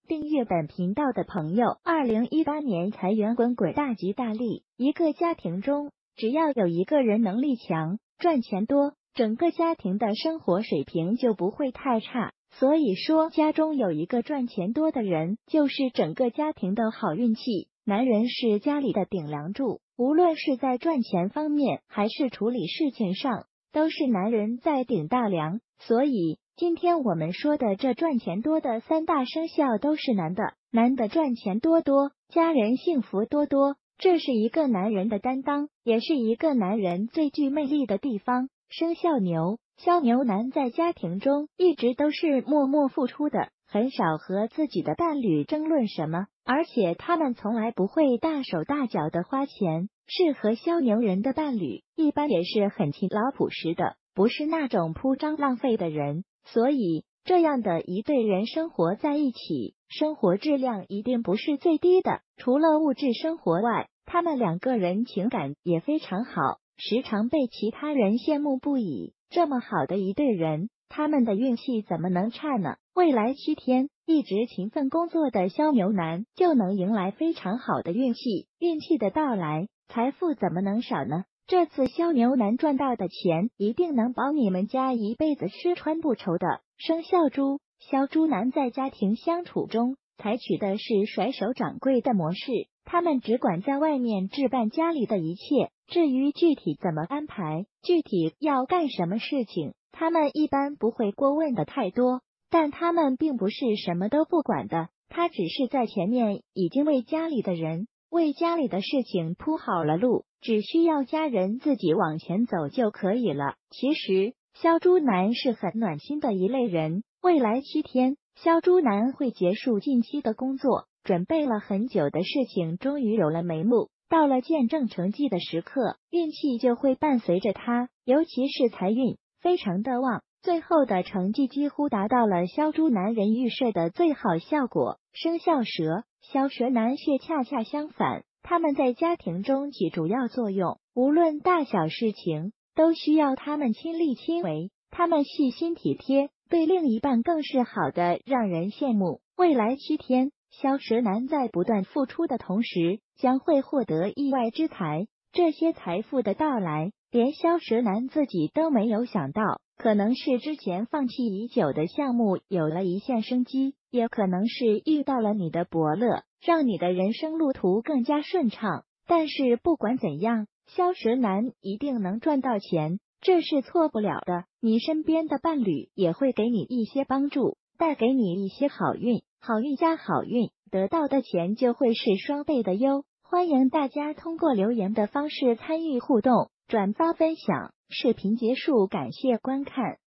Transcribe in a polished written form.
订阅本频道的朋友，2018年财源滚滚，大吉大利。一个家庭中，只要有一个人能力强，赚钱多，整个家庭的生活水平就不会太差。所以说，家中有一个赚钱多的人，就是整个家庭的好运气。男人是家里的顶梁柱，无论是在赚钱方面，还是处理事情上，都是男人在顶大梁。所以今天我们说的这赚钱多的3大生肖都是男的，男的赚钱多多，家人幸福多多，这是一个男人的担当，也是一个男人最具魅力的地方。生肖牛，肖牛男在家庭中一直都是默默付出的，很少和自己的伴侣争论什么，而且他们从来不会大手大脚的花钱。适合肖牛人的伴侣一般也是很勤劳朴实的，不是那种铺张浪费的人。所以这样的一对人生活在一起，生活质量一定不是最低的。除了物质生活外，他们2个人情感也非常好，时常被其他人羡慕不已。这么好的一对人，他们的运气怎么能差呢？未来7天，一直勤奋工作的肖牛男就能迎来非常好的运气。运气的到来，财富怎么能少呢？这次肖牛男赚到的钱，一定能保你们家一辈子吃穿不愁的。生肖猪，肖猪男在家庭相处中采取的是甩手掌柜的模式，他们只管在外面置办家里的一切，至于具体怎么安排，具体要干什么事情，他们一般不会过问的太多。但他们并不是什么都不管的，他只是在前面已经为家里的人，为家里的事情铺好了路，只需要家人自己往前走就可以了。其实肖猪男是很暖心的一类人，未来7天，肖猪男会结束近期的工作，准备了很久的事情终于有了眉目，到了见证成绩的时刻，运气就会伴随着他，尤其是财运非常的旺。最后的成绩几乎达到了肖猪男人预设的最好效果。生肖蛇，肖蛇男却恰恰相反，他们在家庭中起主要作用，无论大小事情都需要他们亲力亲为，他们细心体贴，对另一半更是好的让人羡慕。未来7天，肖蛇男在不断付出的同时，将会获得意外之财，这些财富的到来，连肖蛇男自己都没有想到。可能是之前放弃已久的项目有了一线生机，也可能是遇到了你的伯乐，让你的人生路途更加顺畅。但是不管怎样，肖蛇男一定能赚到钱，这是错不了的。你身边的伴侣也会给你一些帮助，带给你一些好运，好运加好运，得到的钱就会是双倍的哟。欢迎大家通过留言的方式参与互动，转发分享。视频结束，感谢观看。